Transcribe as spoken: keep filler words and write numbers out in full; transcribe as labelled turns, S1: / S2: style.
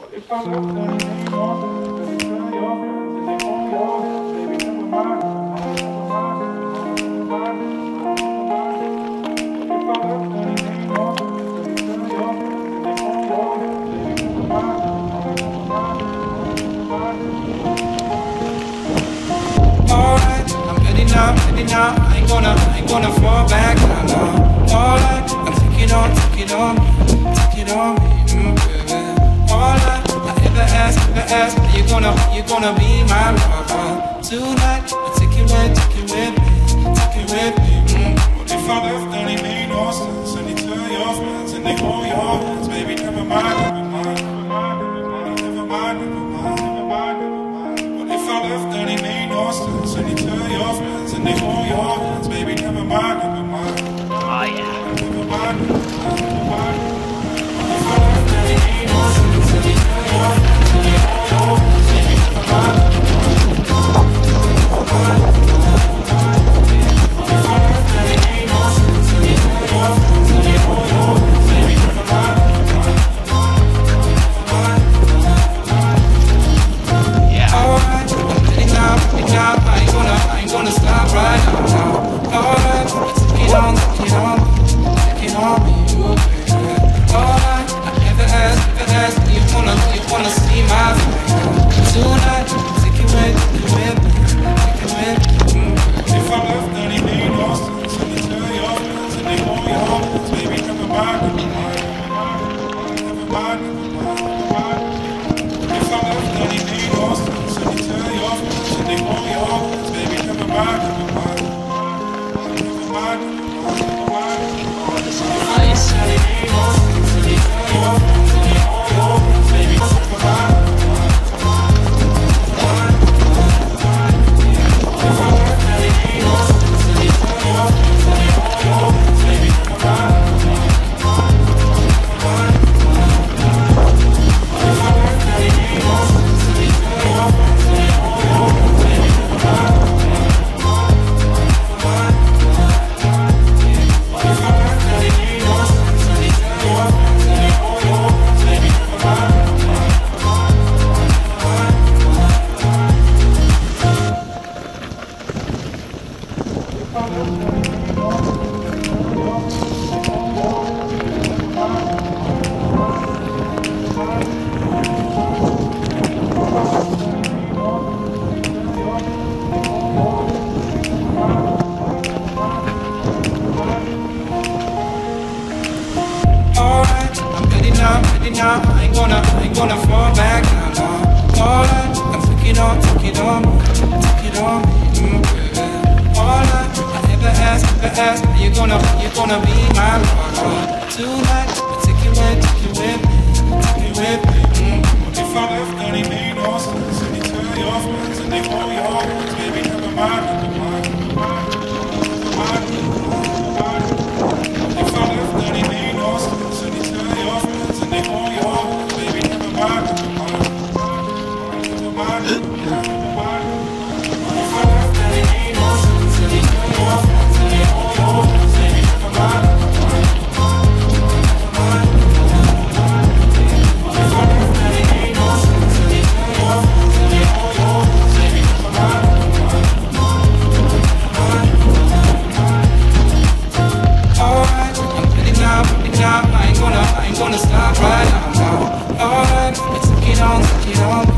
S1: Now, ready now, I ain't gonna, I ain't gonna fall back now, no. All I, I'm taking on, taking on, taking on me, mm, baby. All I, I ever ask, ever ask, are you gonna, you gonna be my lover? Tonight, I take you with, take you with me, take you with me, mm. What if I left, then it made no sense, and you tell your friends, and they hold your hands, baby, never mind, never mind, never mind, never mind, never mind, never mind, never mind. What if I left, then it made no sense, and you tell your friends, and they hold your hands, baby, never mind, never mind.
S2: Oh yeah.
S1: Never mind, never mind, never mind. If I left, then it ain't no sense, and you tell your friends, and they hold your hands, baby, never mind, never mind. Never mind, never mind. If I left, then it ain't no sense, and you tell your friends, and they hold your hands, baby, never mind, never mind. Never mind, never mind.
S2: Yeah.
S1: Alright, I'm ready now, ready now, I ain't gonna, I ain't gonna stop right now. Alright, take it on, take it on, take it on me, you baby. Alright, I never asked, never asked, do you wanna, do you wanna see my face? Tonight, take it with, take it with me, take it with me, mm. If I left, then it made no sense, and you tell your friends, and they hold your hands, baby, never mind, never mind, never mind, never mind, never mind. If I left, then it made no sense, and you tell your friends, and they hold your hands, baby, never mind, never mind. Now, I ain't gonna, I ain't gonna fall back now, no. All I, I'm taking on, taking on, taking on me, mm, baby. All I, I ever ask, ever ask, are you gonna, you gonna be my lover? Tonight, I take you with, take you with me, take you with me, mm. What if I left, then it made no sense, and you tell your friends, and they hold your hands, baby, never mind, never mind, never mind, never mind, never mind. If I left, then it made no sense, and you tell your friends, and they hold your hands, baby, never mind, never mind, never mind, never mind. If I left, then it made no sense, and you tell your friends, and they hold your hands, baby, never mind, never mind, never mind, never mind. If I left, then it made no sense, and you tell your friends, and they hold your hands, baby, never mind, never mind, never mind, never mind. Alright, I'm ready now, ready now, I ain't gonna, I ain't gonna stop right now, no. Alright, let's take it on, take it on.